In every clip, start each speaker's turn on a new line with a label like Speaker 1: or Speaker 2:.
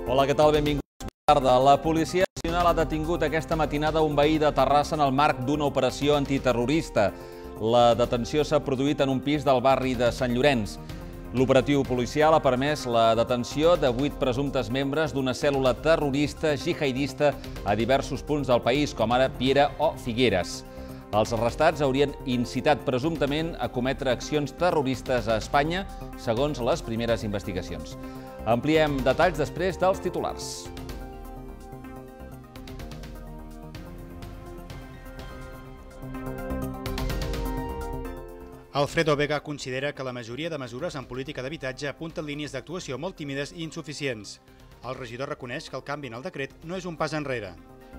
Speaker 1: Hola, què tal? Benvinguts. Bona tarda. La Policia Nacional ha detingut aquesta matinada un veí de Terrassa en el marc d'una operació antiterrorista. La detenció s'ha produït en un pis del barri de Sant Llorenç. L'operatiu policial ha permès la detenció de 8 presumptes membres d'una cèl·lula terrorista jihadista a diversos punts del país, com ara Piera o Figueres. Els arrestats haurien incitat presumptament a cometre accions terroristes a Espanya, segons les primeres investigacions. Ampliem detalls després dels titulars.
Speaker 2: Alfredo Vega considera que la majoria de mesures en política d'habitatge apunten línies d'actuació molt tímides i insuficients. El regidor reconeix que el canvi en el decret no és un pas enrere.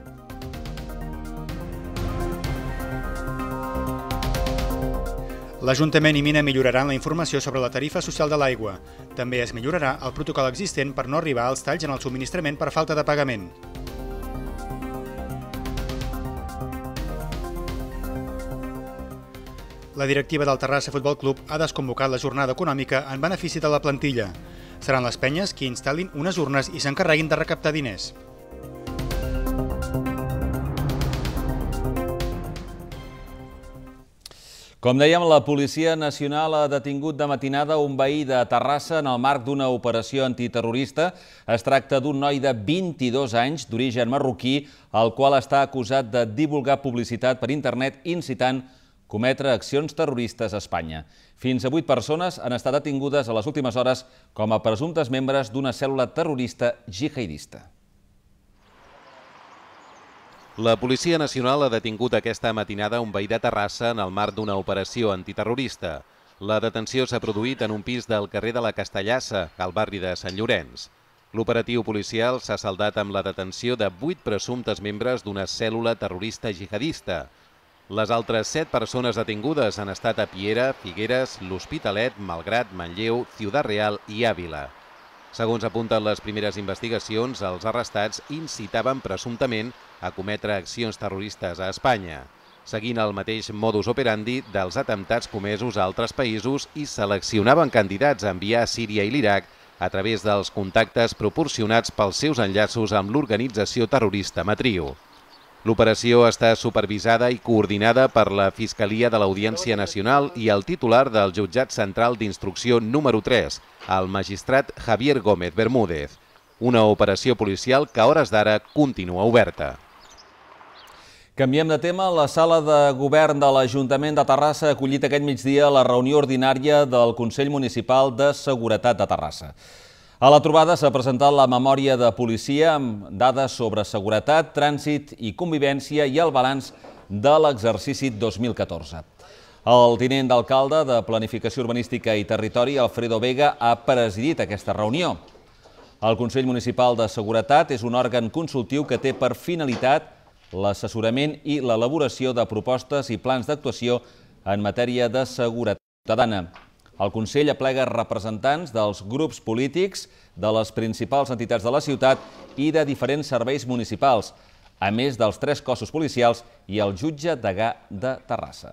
Speaker 2: L'Ajuntament i Mina milloraran la informació sobre la tarifa social de l'aigua. També es millorarà el protocol existent per no arribar als talls en el subministrament per falta de pagament. La directiva del Terrassa Futbol Club ha desconvocat la jornada econòmica en benefici de la plantilla. Seran les penyes qui instal·lin unes urnes i s'encarreguin de recaptar diners.
Speaker 1: Com dèiem, la Policia Nacional ha detingut de matinada un veí de Terrassa en el marc d'una operació antiterrorista. Es tracta d'un noi de 22 anys, d'origen marroquí, el qual està acusat de divulgar publicitat per internet incitant cometre accions terroristes a Espanya. Fins a 8 persones han estat detingudes a les últimes hores com a presumptes membres d'una cèl·lula terrorista jihadista.
Speaker 3: La Policia Nacional ha detingut aquesta matinada un veí de Terrassa en el marc d'una operació antiterrorista. La detenció s'ha produït en un pis del carrer de la Castellassa, al barri de Sant Llorenç. L'operatiu policial s'ha saldat amb la detenció de 8 presumptes membres d'una cèl·lula terrorista jihadista. Les altres 7 persones detingudes han estat a Piera, Figueres, l'Hospitalet, Malgrat, Manlleu, Ciudad Real i Àvila. Segons apunten les primeres investigacions, els arrestats incitaven presumptament a cometre accions terroristes a Espanya, seguint el mateix modus operandi dels atemptats comesos a altres països i seleccionaven candidats a enviar a Síria i l'Iraq a través dels contactes proporcionats pels seus enllaços amb l'organització terrorista matriu. L'operació està supervisada i coordinada per la Fiscalia de l'Audiència Nacional i el titular del Jutjat Central d'Instrucció número 3, el magistrat Javier Gómez Bermúdez. Una operació policial que a hores d'ara continua oberta.
Speaker 1: Canviem de tema. La sala de govern de l'Ajuntament de Terrassa ha acollit aquest migdia la reunió ordinària del Consell Municipal de Seguretat de Terrassa. A la trobada s'ha presentat la memòria de policia amb dades sobre seguretat, trànsit i convivència i el balanç de l'exercici 2014. El tinent d'alcalde de Planificació Urbanística i Territori, Alfredo Vega, ha presidit aquesta reunió. El Consell Municipal de Seguretat és un òrgan consultiu que té per finalitat l'assessorament i l'elaboració de propostes i plans d'actuació en matèria de seguretat ciutadana. El Consell aplega representants dels grups polítics, de les principals entitats de la ciutat i de diferents serveis municipals, a més dels 3 cossos policials i el jutge degà de Terrassa.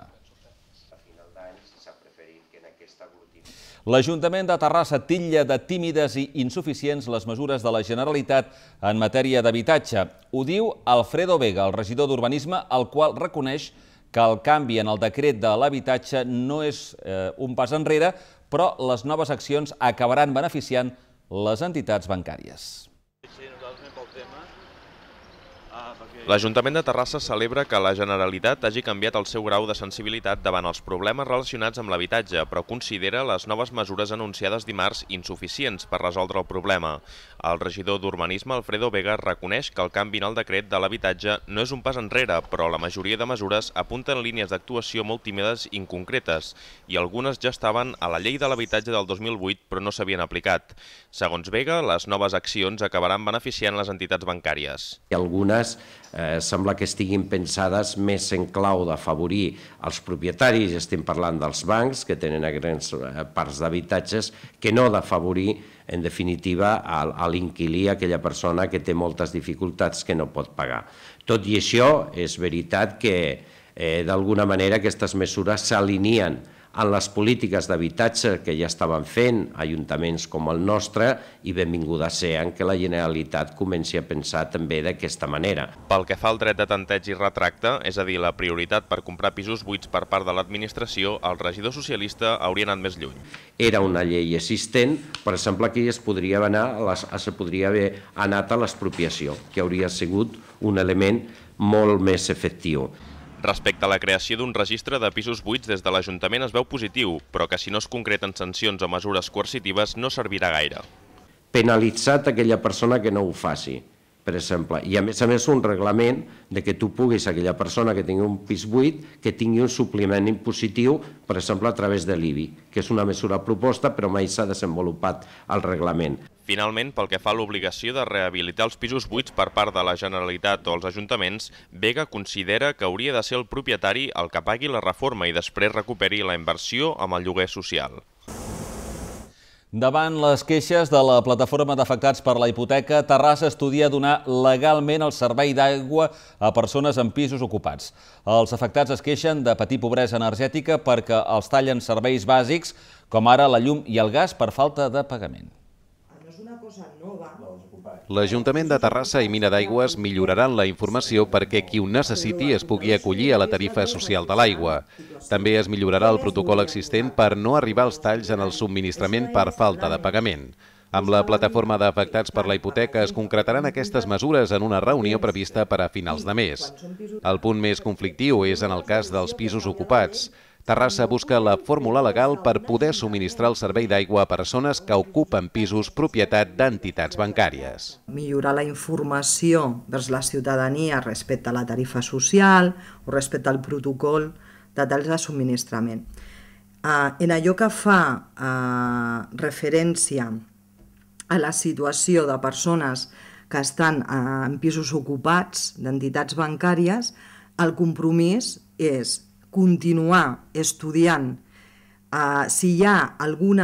Speaker 1: L'Ajuntament de Terrassa titlla de tímides i insuficients les mesures de la Generalitat en matèria d'habitatge. Ho diu Alfredo Vega, el regidor d'Urbanisme, el qual reconeix que el canvi en el decret de l'habitatge no és un pas enrere, però les noves accions acabaran beneficiant les entitats bancàries.
Speaker 4: L'Ajuntament de Terrassa celebra que la Generalitat hagi canviat el seu grau de sensibilitat davant els problemes relacionats amb l'habitatge, però considera les noves mesures anunciades dimarts insuficients per resoldre el problema. El regidor d'Urbanisme, Alfredo Vega, reconeix que el canvi en el decret de l'habitatge no és un pas enrere, però la majoria de mesures apunten línies d'actuació molt tímides i inconcretes, i algunes ja estaven a la llei de l'habitatge del 2008, però no s'havien aplicat. Segons Vega, les noves accions acabaran beneficiant les entitats bancàries.
Speaker 5: Algunes sembla que estiguin pensades més en clau d'afavorir els propietaris, estem parlant dels bancs que tenen grans parcs d'habitatges, que no d'afavorir, en definitiva, a l'inquilí, aquella persona que té moltes dificultats que no pot pagar. Tot i això, és veritat que d'alguna manera aquestes mesures s'alineen en les polítiques d'habitatge que ja estaven fent ajuntaments com el nostre, i benvinguda sigui que la Generalitat comenci a pensar també d'aquesta manera.
Speaker 4: Pel que fa al dret de tanteig i retracte, és a dir, la prioritat per comprar pisos buits per part de l'administració, el regidor socialista hauria anat més lluny.
Speaker 5: Era una llei existent, per exemple, que es podria haver anat a l'expropiació, que hauria sigut un element molt més efectiu.
Speaker 4: Respecte a la creació d'un registre de pisos buits, des de l'Ajuntament es veu positiu, però que si no es concreten sancions o mesures coercitives no servirà gaire.
Speaker 5: Penalitzat aquella persona que no ho faci, per exemple. I a més un reglament de que tu puguis, aquella persona que tingui un pis buit, que tingui un supliment impositiu, per exemple, a través de l'IBI, que és una mesura proposta, però mai s'ha desenvolupat el reglament.
Speaker 4: Finalment, pel que fa a l'obligació de rehabilitar els pisos buits per part de la Generalitat o els ajuntaments, Vega considera que hauria de ser el propietari el que pagui la reforma i després recuperi la inversió amb el lloguer social.
Speaker 1: Davant les queixes de la plataforma d'afectats per la hipoteca, Terrassa estudia donar legalment el servei d'aigua a persones en pisos ocupats. Els afectats es queixen de patir pobresa energètica perquè els tallen serveis bàsics, com ara la llum i el gas, per falta de pagament.
Speaker 3: L'Ajuntament de Terrassa i Mina d'Aigües milloraran la informació perquè qui ho necessiti es pugui acollir a la tarifa social de l'aigua. També es millorarà el protocol existent per no arribar als talls en el subministrament per falta de pagament. Amb la plataforma d'afectats per la hipoteca es concretaran aquestes mesures en una reunió prevista per a finals de mes. El punt més conflictiu és en el cas dels pisos ocupats. Terrassa busca la fórmula legal per poder subministrar el servei d'aigua a persones que ocupen pisos propietat d'entitats bancàries.
Speaker 6: Millorar la informació vers la ciutadania respecte a la tarifa social o respecte al protocol de talls de subministrament. En allò que fa referència a la situació de persones que estan en pisos ocupats d'entitats bancàries, el compromís és continuar estudiant si hi ha algun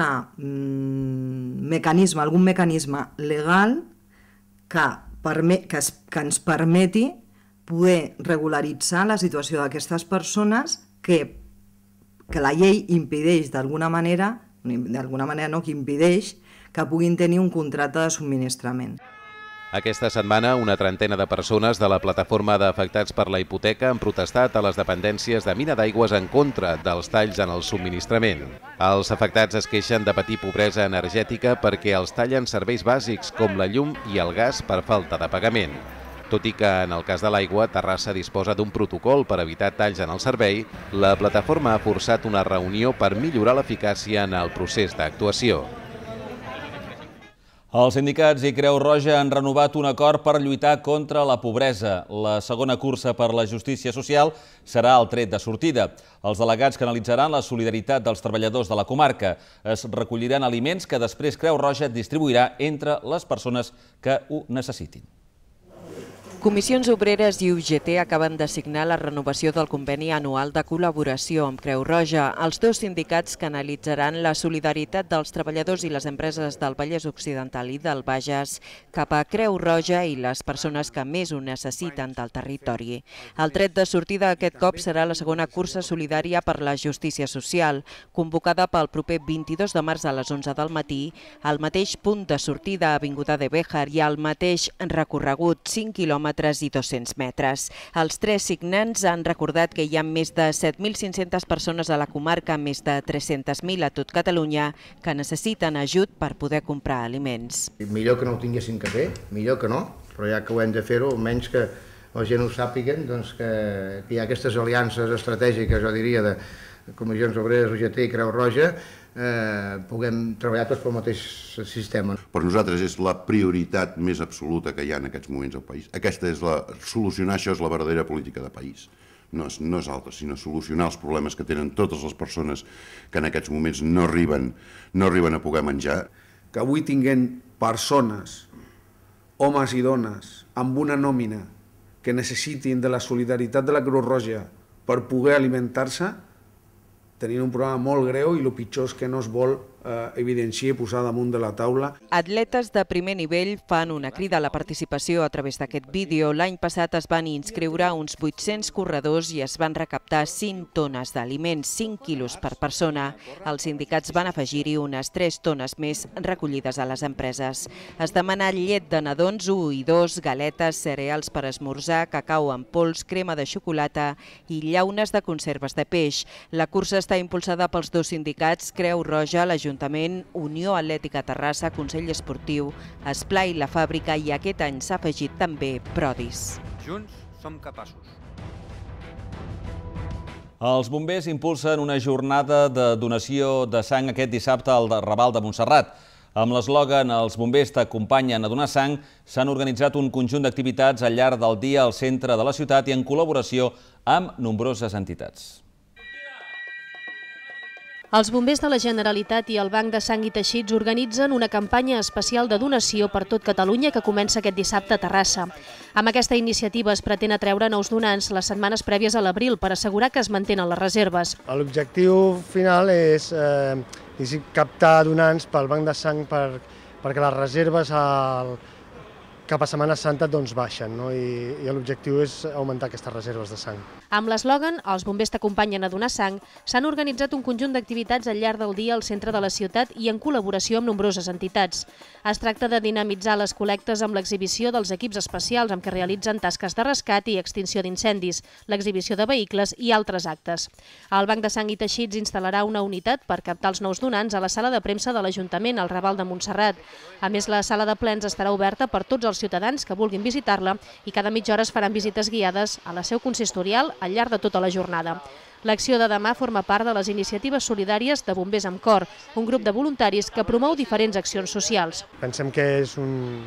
Speaker 6: mecanisme legal que ens permeti poder regularitzar la situació d'aquestes persones que la llei impedeix d'alguna manera no, que impedeix que puguin tenir un contracte de subministrament.
Speaker 3: Aquesta setmana, una trentena de persones de la plataforma d'afectats per la hipoteca han protestat a les dependències de Mina d'Aigües en contra dels talls en el subministrament. Els afectats es queixen de patir pobresa energètica perquè els tallen serveis bàsics com la llum i el gas per falta de pagament. Tot i que en el cas de l'aigua, Terrassa disposa d'un protocol per evitar talls en el servei, la plataforma ha forçat una reunió per millorar l'eficàcia en el procés d'actuació.
Speaker 1: Els sindicats i Creu Roja han renovat un acord per lluitar contra la pobresa. La segona cursa per la justícia social serà el tret de sortida. Els delegats canalitzaran la solidaritat dels treballadors de la comarca. Es recolliran aliments que després Creu Roja distribuirà entre les persones que ho necessitin.
Speaker 7: Comissions Obreres i UGT acaben de signar la renovació del conveni anual de col·laboració amb Creu Roja. Els dos sindicats canalitzaran la solidaritat dels treballadors i les empreses del Vallès Occidental i del Bages cap a Creu Roja i les persones que més ho necessiten del territori. El tret de sortida aquest cop serà la segona cursa solidària per la justícia social, convocada pel proper 22 de març a les 11 del matí, al mateix punt de sortida a Avinguda de Béjar i al mateix recorregut 5 quilòmetres i 200 metres. Els tres signants han recordat que hi ha més de 7.500 persones a la comarca, més de 300.000 a tot Catalunya, que necessiten ajut per poder comprar aliments.
Speaker 8: Millor que no ho tinguessin que fer, millor que no, però ja que ho hem de fer-ho, almenys que la gent ho sàpiguen, que hi ha aquestes aliances estratègiques, jo diria, de Comissions Obreres, UGT i Creu Roja, puguem treballar tots pel mateix sistema.
Speaker 9: Per nosaltres és la prioritat més absoluta que hi ha en aquests moments al país. Solucionar això és la verdadera política de país. No és altra, sinó solucionar els problemes que tenen totes les persones que en aquests moments no arriben a poder menjar.
Speaker 10: Que avui tinguem persones, homes i dones, amb una nòmina que necessitin de la solidaritat de la Creu Roja per poder alimentar-se, tenint un problema molt greu i el pitjor és que no es vol evidenciar i posar damunt de la taula.
Speaker 7: Atletes de primer nivell fan una crida a la participació a través d'aquest vídeo. L'any passat es van inscriure uns 800 corredors i es van recaptar 5 tones d'aliments, 5 quilos per persona. Els sindicats van afegir-hi unes 3 tones més recollides a les empreses. Es demana llet de nadons 1 i 2, galetes, cereals per esmorzar, cacau en pols, crema de xocolata i llaunes de conserves de peix. La cursa està impulsada pels 2 sindicats, Creu Roja, l'Ajuntament, Unió Atlètica Terrassa, Consell Esportiu, Esplai, la Fàbrica i aquest any s'ha afegit també Prodis.
Speaker 11: Junts som capaços.
Speaker 1: Els bombers impulsen una jornada de donació de sang aquest dissabte al Raval de Montserrat. Amb l'eslògan "Els bombers t'acompanyen a donar sang", s'han organitzat un conjunt d'activitats al llarg del dia al centre de la ciutat i en col·laboració amb nombroses entitats.
Speaker 12: Els bombers de la Generalitat i el Banc de Sang i Teixits organitzen una campanya especial de donació per tot Catalunya que comença aquest dissabte a Terrassa. Amb aquesta iniciativa es pretén atreure nous donants les setmanes prèvies a l'abril per assegurar que es mantenen les reserves.
Speaker 13: L'objectiu final és captar donants pel Banc de Sang perquè les reserves cap a Setmana Santa baixen, i l'objectiu és augmentar aquestes reserves de sang.
Speaker 12: Amb l'eslògan "Els bombers t'acompanyen a donar sang", s'han organitzat un conjunt d'activitats al llarg del dia al centre de la ciutat i en col·laboració amb nombroses entitats. Es tracta de dinamitzar les col·lectes amb l'exhibició dels equips especials amb què realitzen tasques de rescat i extinció d'incendis, l'exhibició de vehicles i altres actes. El Banc de Sang i Teixits instal·larà una unitat per captar els nous donants a la sala de premsa de l'Ajuntament, al Raval de Montserrat. A més, la sala de plens estarà oberta per tots els ciutadans que vulguin visitar-la i cada mitja hora es faran visites guiades a la seu consistorial al llarg de tota la jornada. L'acció de demà forma part de les iniciatives solidàries de Bombers amb Cor, un grup de voluntaris que promou diferents accions socials.
Speaker 13: Pensem que és un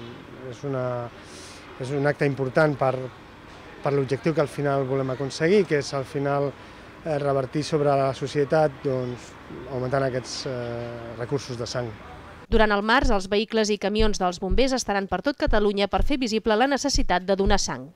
Speaker 13: acte important per l'objectiu que al final volem aconseguir, que és al final revertir sobre la societat augmentant aquests recursos de sang.
Speaker 12: Durant el març, els vehicles i camions dels bombers estaran per tot Catalunya per fer visible la necessitat de donar sang.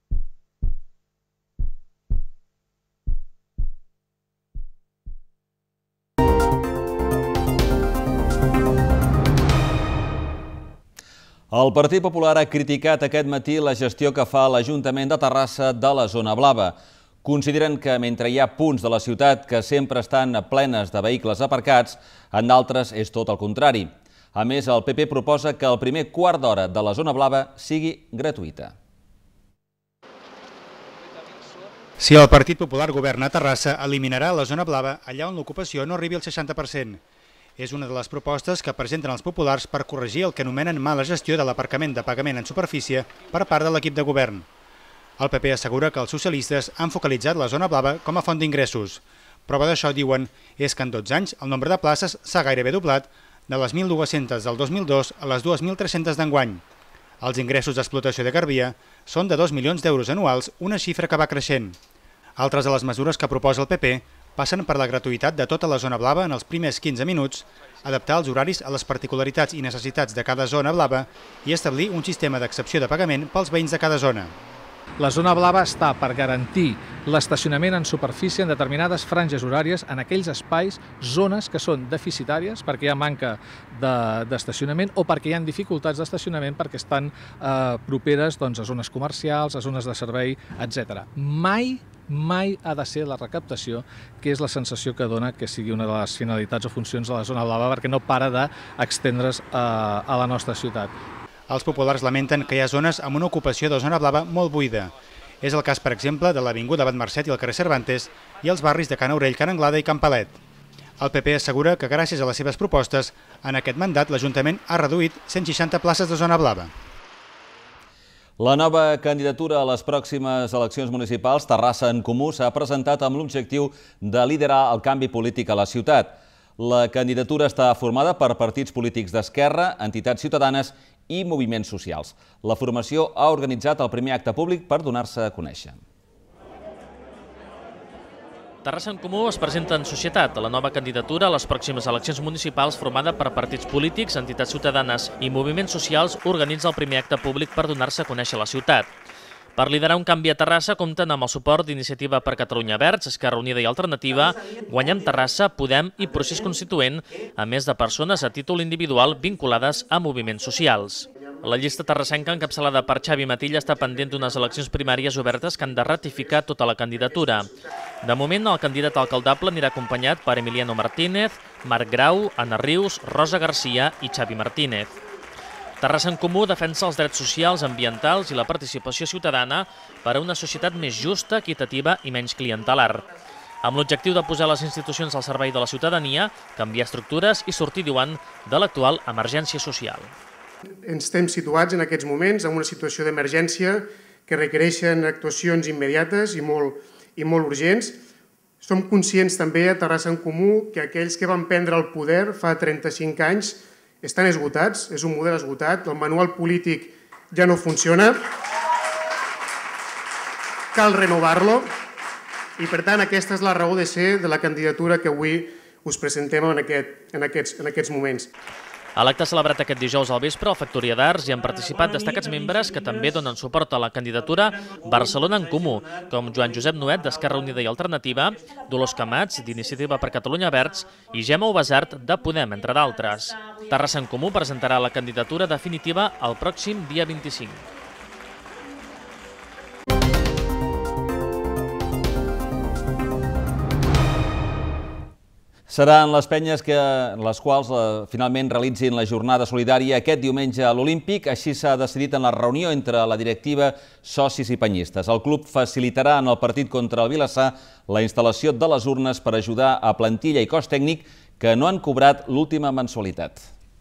Speaker 1: El Partit Popular ha criticat aquest matí la gestió que fa l'Ajuntament de Terrassa de la zona blava. Consideren que mentre hi ha punts de la ciutat que sempre estan plenes de vehicles aparcats, en d'altres és tot el contrari. A més, el PP proposa que el primer quart d'hora de la zona blava sigui gratuïta.
Speaker 2: Si el Partit Popular governa a Terrassa, eliminarà la zona blava allà on l'ocupació no arribi al 60%. És una de les propostes que presenten els populars per corregir el que anomenen mala gestió de l'aparcament de pagament en superfície per part de l'equip de govern. El PP assegura que els socialistes han focalitzat la zona blava com a font d'ingressos. Prova d'això, diuen, és que en 12 anys el nombre de places s'ha gairebé doblat de les 1.200 del 2002 a les 2.300 d'enguany. Els ingressos d'explotació de garbia són de 2 milions d'euros anuals, una xifra que va creixent. Altres de les mesures que proposa el PP passen per la gratuïtat de tota la zona blava en els primers 15 minuts, adaptar els horaris a les particularitats i necessitats de cada zona blava i establir un sistema d'accepció de pagament pels veïns de cada zona.
Speaker 14: La zona blava està per garantir l'estacionament en superfície en determinades franges horàries en aquells espais, zones que són deficitàries perquè hi ha manca d'estacionament o perquè hi ha dificultats d'estacionament perquè estan properes a zones comercials, a zones de servei, etc. Mai ha de ser la recaptació, que és la sensació que dona que sigui una de les finalitats o funcions de la zona blava perquè no para d'estendre's a la nostra ciutat.
Speaker 2: Els populars lamenten que hi ha zones amb una ocupació de zona blava molt buida. És el cas, per exemple, de l'Avinguda Abat Marcet i el carrer Cervantes i els barris de Can Aurell, Can Anglada i Can Palet. El PP assegura que gràcies a les seves propostes, en aquest mandat l'Ajuntament ha reduït 160 places de zona blava.
Speaker 1: La nova candidatura a les pròximes eleccions municipals, Terrassa en Comú, s'ha presentat amb l'objectiu de liderar el canvi polític a la ciutat. La candidatura està formada per partits polítics d'esquerra, entitats ciutadanes i moviments socials. La formació ha organitzat el primer acte públic per donar-se a conèixer.
Speaker 15: Terrassa en Comú es presenta en societat a la nova candidatura a les pròximes eleccions municipals formada per partits polítics, entitats ciutadanes i moviments socials organitza el primer acte públic per donar-se a conèixer la ciutat. Per liderar un canvi a Terrassa compten amb el suport d'Iniciativa per Catalunya Verds, Esquerra Unida i Alternativa, Guanyem Terrassa, Podem i Procés Constituent, a més de persones a títol individual vinculades a moviments socials. La llista terrassenca encapçalada per Xavi Matilla està pendent d'unes eleccions primàries obertes que han de ratificar tota la candidatura. De moment, el candidat alcaldable anirà acompanyat per Emiliano Martínez, Marc Grau, Anna Rius, Rosa Garcia i Xavi Martínez. Terrassa en Comú defensa els drets socials, ambientals i la participació ciutadana per a una societat més justa, equitativa i menys clientelar. Amb l'objectiu de posar les institucions al servei de la ciutadania, canviar estructures i sortir, diuen, de l'actual emergència social.
Speaker 11: Ens estem situats en aquests moments en una situació d'emergència que requereixen actuacions immediates i molt urgents. Som conscients també a Terrassa en Comú que aquells que van prendre el poder fa 35 anys estan esgotats, és un model esgotat, el manual polític ja no funciona, cal renovar-lo i per tant aquesta és la raó de ser de la candidatura que avui us presentem en aquests moments.
Speaker 15: A l'acte celebrat aquest dijous al vespre al Factoria d'Arts hi han participat destacats membres que també donen suport a la candidatura Barcelona en Comú, com Joan Josep Nuet, d'Esquerra Unida i Alternativa, Dolors Camats, d'Iniciativa per Catalunya Verds i Gemma Ubasart, de Podem, entre d'altres. Terrassa en Comú presentarà la candidatura definitiva el pròxim dia 25.
Speaker 1: Seran les penyes les quals finalment realitzin la jornada solidària aquest diumenge a l'Olímpic. Així s'ha decidit en la reunió entre la directiva, socis i penyistes. El club facilitarà en el partit contra el Vilassar la instal·lació de les urnes per ajudar a plantilla i cos tècnic que no han cobrat l'última mensualitat.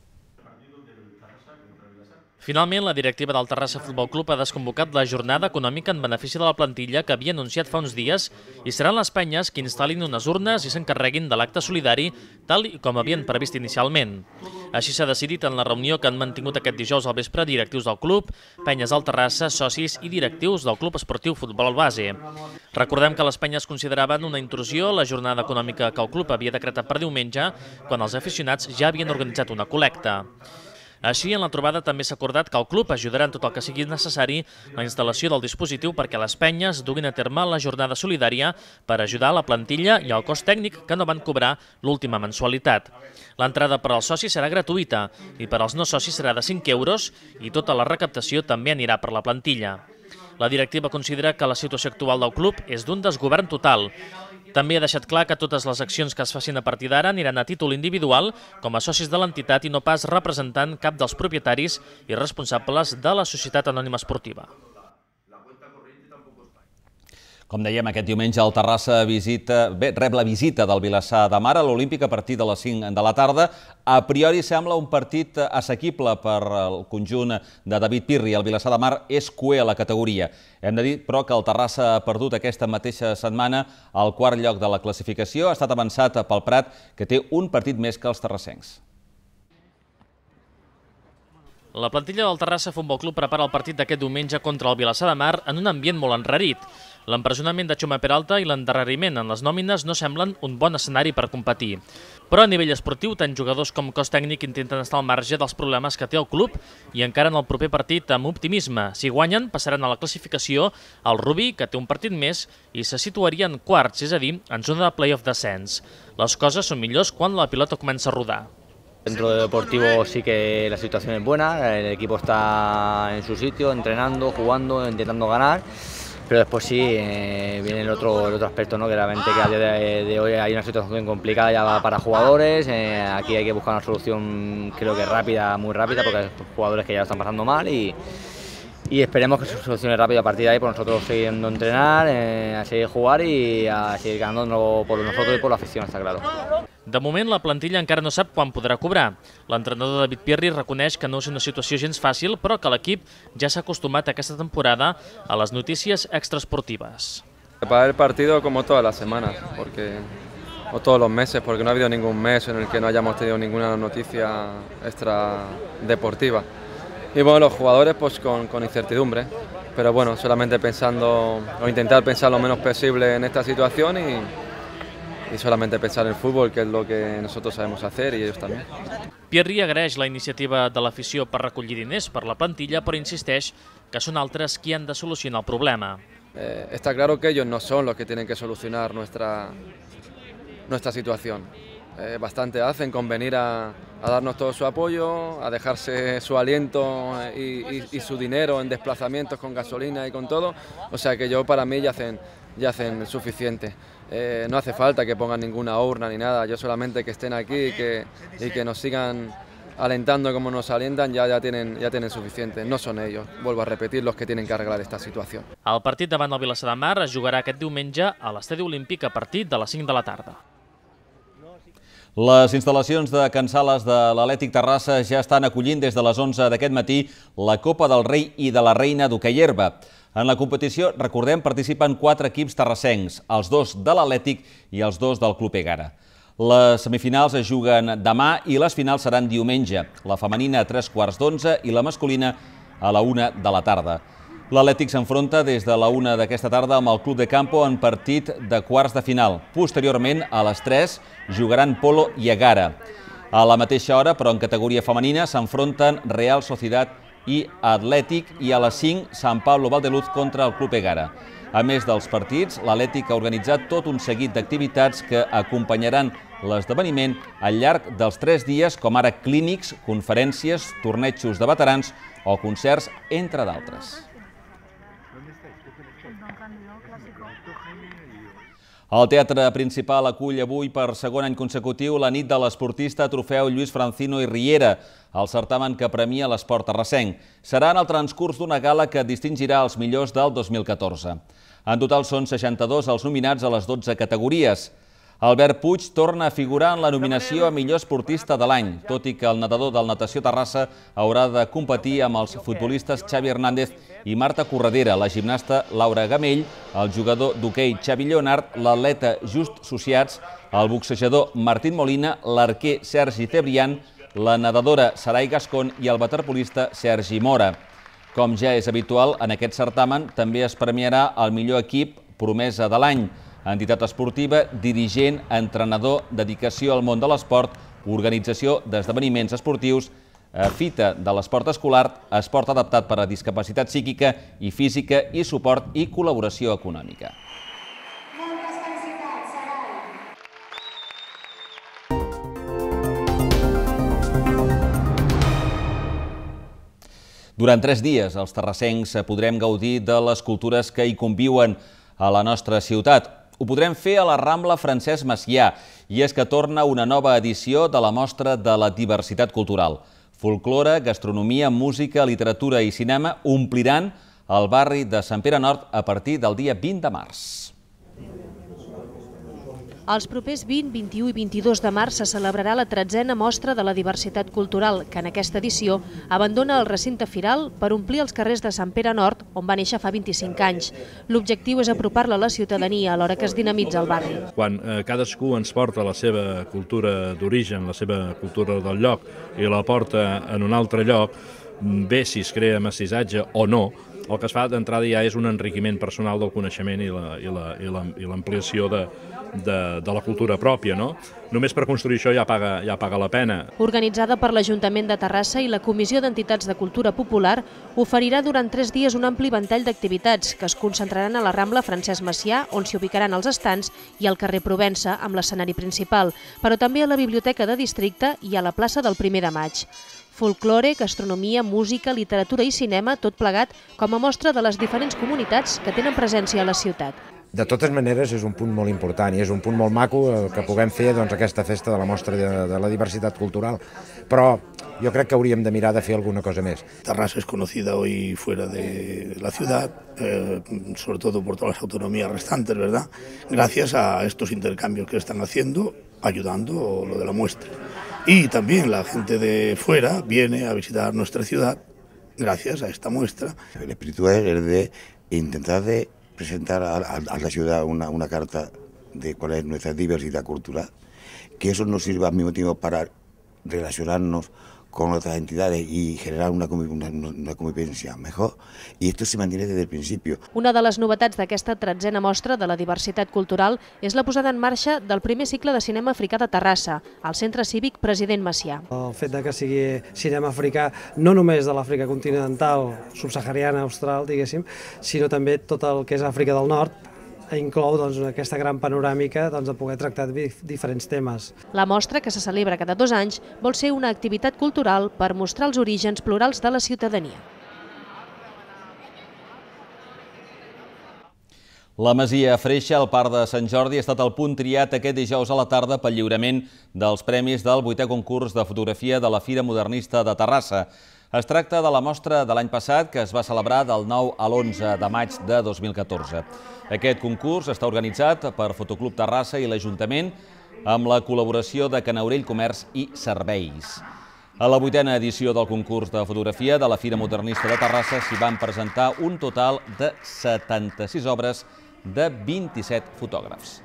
Speaker 15: Finalment, la directiva del Terrassa Futbol Club ha desconvocat la jornada econòmica en benefici de la plantilla que havia anunciat fa uns dies i seran les penyes que instal·lin unes urnes i s'encarreguin de l'acte solidari tal com havien previst inicialment. Així s'ha decidit en la reunió que han mantingut aquest dijous al vespre directius del club, penyes del Terrassa, socis i directius del Club Esportiu Futbol Base. Recordem que les penyes consideraven una intrusió la jornada econòmica que el club havia decretat per diumenge quan els aficionats ja havien organitzat una col·lecta. Així, en la trobada també s'ha acordat que el club ajudarà en tot el que sigui necessari la instal·lació del dispositiu perquè les penyes duguin a terme la jornada solidària per ajudar la plantilla i el cos tècnic que no van cobrar l'última mensualitat. L'entrada per als socis serà gratuïta i per als no socis serà de 5 euros i tota la recaptació també anirà per la plantilla. La directiva considera que la situació actual del club és d'un desgovern total. També ha deixat clar que totes les accions que es facin a partir d'ara aniran a títol individual com a socis de l'entitat i no pas representant cap dels propietaris i responsables de la Societat Anònima Esportiva.
Speaker 1: Com dèiem, aquest diumenge el Terrassa rep la visita del Vilassar de Mar a l'Olímpic a partir de les 5 de la tarda. A priori sembla un partit assequible per al conjunt de David Pirri. El Vilassar de Mar és cuer a la categoria. Hem de dir, però, que el Terrassa ha perdut aquesta mateixa setmana el quart lloc de la classificació. Ha estat avançat pel Prat, que té un partit més que els terrassencs.
Speaker 15: La plantilla del Terrassa Futbol Club prepara el partit d'aquest diumenge contra el Vilassar de Mar en un ambient molt enrarit. L'empresonament de Xuma Peralta i l'endarreriment en les nòmines no semblen un bon escenari per competir. Però a nivell esportiu, tant jugadors com cos tècnic intenten estar al marge dels problemes que té el club i encara en el proper partit amb optimisme. Si guanyen, passaran a la classificació el Rubí, que té un partit més, i se situarien quarts, és a dir, en zona de play-off descens. Les coses són millors quan la pilota comença a rodar.
Speaker 16: Dentro de deportivo sí que la situación es buena, el equipo está en su sitio, entrenando, jugando, intentando ganar, pero después sí viene el otro aspecto, ¿no? Que realmente que a día de hoy hay una situación complicada ya para jugadores, aquí hay que buscar una solución creo que rápida, muy rápida, porque hay jugadores que ya lo están pasando mal y esperemos que se solucione rápido a partir de ahí por nosotros siguiendo entrenar, a seguir jugar y a seguir ganando por nosotros y por la afición, está claro.
Speaker 15: De moment, la plantilla encara no sap quan podrà cobrar. L'entrenador David Pirri reconeix que no és una situació gens fàcil, però que l'equip ja s'ha acostumat aquesta temporada a les notícies extraesportives.
Speaker 17: Para el partido como todas las semanas, o todos los meses, porque no ha habido ningún mes en el que no hayamos tenido ninguna noticia extra deportiva. Y bueno, los jugadores pues con incertidumbre, pero bueno, solamente pensando o intentar pensar lo menos posible en esta situación y solamente pensar en el fútbol, que es lo que nosotros sabemos hacer y ellos también.
Speaker 15: Pierri agraeix la iniciativa de l'afició per recollir diners per la plantilla, però insisteix que són altres qui han de solucionar el problema.
Speaker 17: Está claro que ellos no son los que tienen que solucionar nuestra situación. Bastante hacen con venir a darnos todo su apoyo, a dejarse su aliento y su dinero en desplazamientos con gasolina y con todo. O sea que para mí ya hacen suficiente. No hace falta que pongan ninguna urna ni nada, yo solamente que estén aquí y que nos sigan alentando como nos alientan ya tienen suficiente. No són ells, vuelvo a repetir, los que tienen que arreglar esta situació.
Speaker 15: El partit davant el Vilassar de Mar es jugarà aquest diumenge a l'Estadi Olímpic a partir de les 5 de la tarda.
Speaker 1: Les instal·lacions de Can Sales de l'Atlètic Terrassa ja estan acollint des de les 11 d'aquest matí la Copa del Rei i de la Reina d'hoquei herba. En la competició, recordem, participen 4 equips terrassencs, els 2 de l'Atlètic i els 2 del Club Egara. Les semifinals es juguen demà i les finals seran diumenge, la femenina a 3:15 i la masculina a la 1 de la tarda. L'Atlètic s'enfronta des de la 1 d'aquesta tarda amb el Club de Campo en partit de quarts de final. Posteriorment, a les 3, jugaran Polo i Egara. A la mateixa hora, però en categoria femenina, s'enfronten Real Sociedad i Atlètic i a les 5, Sant Pablo Valdeluz contra el Club Egara. A més dels partits, l'Atlètic ha organitzat tot un seguit d'activitats que acompanyaran l'esdeveniment al llarg dels 3 dies, com ara clínics, conferències, tornejos de veterans o concerts, entre d'altres. El Teatre Principal acull avui per segon any consecutiu la nit de l'esportista Trofeu Lluís Francino i Riera, el certamen que premia l'esport terrassenc. Serà en el transcurs d'una gala que distingirà els millors del 2014. En total són 62 els nominats a les 12 categories. Albert Puig torna a figurar en la nominació a millor esportista de l'any, tot i que el nedador del Natació Terrassa haurà de competir amb els futbolistes Xavi Hernández i Marta Corredera, la gimnasta Laura Gamell, el jugador d'hoquei Xavi Lleonard, l'atleta Just Sociats, el boxejador Martín Molina, l'arquer Sergi Cebrián, la nedadora Sarai Gascon i el waterpolista Sergi Mora. Com ja és habitual, en aquest certamen també es premiarà el millor equip promesa de l'any, entitat esportiva, dirigent, entrenador, dedicació al món de l'esport, organització d'esdeveniments esportius, fita de l'esport escolar, esport adaptat per a discapacitat psíquica i física i suport i col·laboració econòmica. Durant 3 dies, els terrassencs podrem gaudir de les cultures que hi conviuen a la nostra ciutat. Ho podrem fer a la Rambla Francesc Macià, i és que torna una nova edició de la Mostra de la Diversitat Cultural. Folklore, gastronomia, música, literatura i cinema ompliran el barri de Sant Pere Nord a partir del dia 20 de març.
Speaker 12: Els propers 20, 21 i 22 de març se celebrarà la 13a Mostra de la Diversitat Cultural, que en aquesta edició abandona el recinte firal per omplir els carrers de Sant Pere Nord, on va néixer fa 25 anys. L'objectiu és apropar-la a la ciutadania alhora que es dinamitza el barri.
Speaker 18: Quan cadascú ens porta la seva cultura d'origen, la seva cultura del lloc, i la porta en un altre lloc, bé si es crea mestissatge o no, el que es fa d'entrada ja és un enriquiment personal del coneixement i l'ampliació de la cultura pròpia. Només per construir això ja paga la pena.
Speaker 12: Organitzada per l'Ajuntament de Terrassa i la Comissió d'Entitats de Cultura Popular, oferirà durant 3 dies un ampli ventall d'activitats que es concentraran a la Rambla Francesc Macià, on s'hi ubicaran els estants, i al carrer Provença, amb l'escenari principal, però també a la Biblioteca de Districte i a la plaça del 1 de maig. Folklore, gastronomia, música, literatura i cinema, tot plegat com a mostra de les diferents comunitats que tenen presència a la ciutat.
Speaker 19: De totes maneres, és un punt molt important i és un punt molt maco que puguem fer aquesta festa de la Mostra de la Diversitat Cultural, però yo creo que habríamos de mirar de hacer alguna cosa más.
Speaker 20: Terrassa es conocida hoy fuera de la ciudad, sobre todo por todas las autonomías restantes, ¿verdad? Gracias a estos intercambios que están haciendo, ayudando lo de la muestra. Y también la gente de fuera viene a visitar nuestra ciudad gracias a esta muestra.
Speaker 21: El espíritu es el de intentar de presentar a la ciudad una carta de cuál es nuestra diversidad cultural, que eso nos sirva al mismo tiempo para relacionarnos con otras entidades y generar una convivencia mejor, y esto se mantiene desde el principio.
Speaker 12: Una de les novetats d'aquesta 13a mostra de la diversitat cultural és la posada en marxa del primer cicle de cinema africà de Terrassa, al Centre Cívic President Macià.
Speaker 5: El fet que sigui cinema africà no només de l'Àfrica continental, subsahariana, austral, diguéssim, sinó també tot el que és Àfrica del Nord, inclou aquesta gran panoràmica de poder tractar diferents temes.
Speaker 12: La mostra, que se celebra cada 2 anys, vol ser una activitat cultural per mostrar els orígens plurals de la ciutadania.
Speaker 1: La Masia Freixa, al Parc de Sant Jordi, ha estat el punt triat aquest dijous a la tarda pel lliurament dels premis del 8è concurs de fotografia de la Fira Modernista de Terrassa. Es tracta de la mostra de l'any passat, que es va celebrar del 9 a l'11 de maig de 2014. Aquest concurs està organitzat per Fotoclub Terrassa i l'Ajuntament amb la col·laboració de Canaurell Comerç i Serveis. A la 8a edició del concurs de fotografia de la Fira Modernista de Terrassa s'hi van presentar un total de 76 obres de 27 fotògrafs.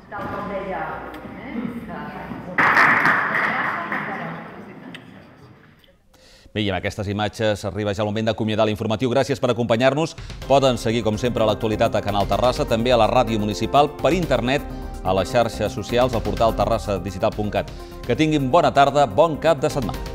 Speaker 1: Bé, i amb aquestes imatges arriba ja el moment d'acomiadar l'informatiu. Gràcies per acompanyar-nos. Poden seguir, com sempre, l'actualitat a Canal Terrassa, també a la ràdio municipal, per internet, a les xarxes socials, al portal terrassadigital.cat. Que tinguin bona tarda, bon cap de setmana.